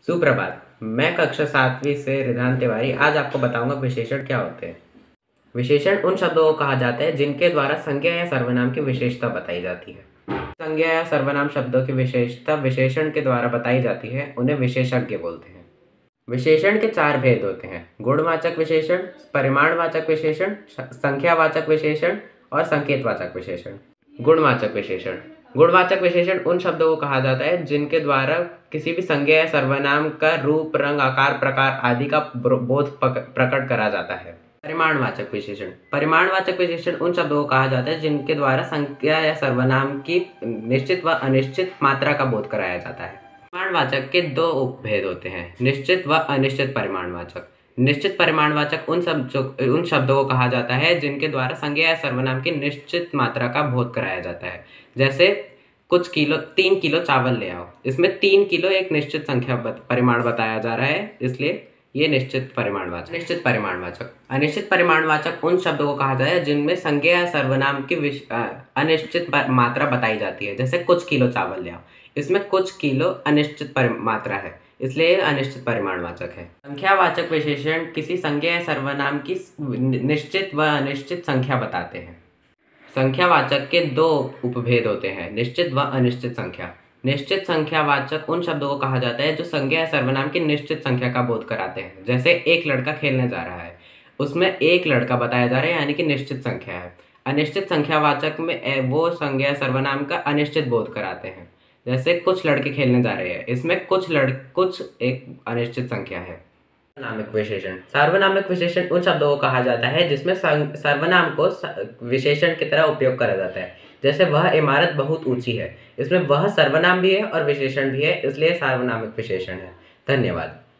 सुप्रभात। मैं कक्षा 7वीं से रिधान तिवारी आज आपको बताऊंगा विशेषण क्या होते हैं। विशेषण उन शब्दों को कहा जाता है जिनके द्वारा संज्ञा या सर्वनाम की विशेषता बताई जाती है। संज्ञा या सर्वनाम शब्दों की विशेषता विशेषण के द्वारा बताई जाती है, उन्हें विशेषज्ञ बोलते हैं। विशेषण के 4 भेद होते हैं: गुणवाचक विशेषण, परिमाणवाचक विशेषण, संख्यावाचक विशेषण और संकेतवाचक विशेषण। गुणवाचक विशेषण। गुणवाचक विशेषण उन शब्दों को कहा जाता है जिनके द्वारा किसी भी संज्ञा या सर्वनाम का रूप, रंग, आकार, प्रकार आदि का बोध प्रकट करा जाता है। परिमाणवाचक विशेषण। परिमाणवाचक विशेषण उन शब्दों को कहा जाता है जिनके द्वारा संज्ञा या सर्वनाम की निश्चित व अनिश्चित मात्रा का बोध कराया जाता है। परिमाणवाचक के 2 उपभेद होते हैं: निश्चित व अनिश्चित परिमाणवाचक। निश्चित परिमाणवाचक उन शब्दों को कहा जाता है जिनके द्वारा संज्ञा या सर्वनाम की निश्चित मात्रा का बोध कराया जाता है। जैसे 3 किलो चावल ले आओ। इसमें 3 किलो एक निश्चित संख्या परिमाण बताया जा रहा है, इसलिए ये निश्चित परिमाणवाचक। निश्चित परिमाणवाचक। अनिश्चित परिमाणवाचक उन शब्दों को कहा जाता है जिनमें संज्ञा या सर्वनाम की अनिश्चित मात्रा बताई जाती है। जैसे कुछ किलो चावल ले आओ। इसमें कुछ किलो अनिश्चित मात्रा है, इसलिए अनिश्चित परिमाणवाचक है। संख्यावाचक विशेषण किसी संज्ञा या सर्वनाम की निश्चित व अनिश्चित संख्या बताते हैं। संख्यावाचक के 2 उपभेद होते हैं: निश्चित व अनिश्चित संख्या। निश्चित संख्यावाचक उन शब्दों को कहा जाता है जो संज्ञा या सर्वनाम की निश्चित संख्या का बोध कराते हैं। जैसे एक लड़का खेलने जा रहा है, उसमें एक लड़का बताया जा रहा है, यानी कि निश्चित संख्या है। अनिश्चित संख्यावाचक में वो संज्ञा या सर्वनाम का अनिश्चित बोध कराते हैं। जैसे कुछ लड़के खेलने जा रहे हैं, इसमें कुछ एक अनिश्चित संख्या है। सार्वनामिक विशेषण। सार्वनामिक विशेषण उन शब्दों को कहा जाता है जिसमें सर्वनाम को विशेषण की तरह उपयोग करा जाता है। जैसे वह इमारत बहुत ऊंची है, इसमें वह सर्वनाम भी है और विशेषण भी है, इसलिए सार्वनामिक विशेषण है। धन्यवाद।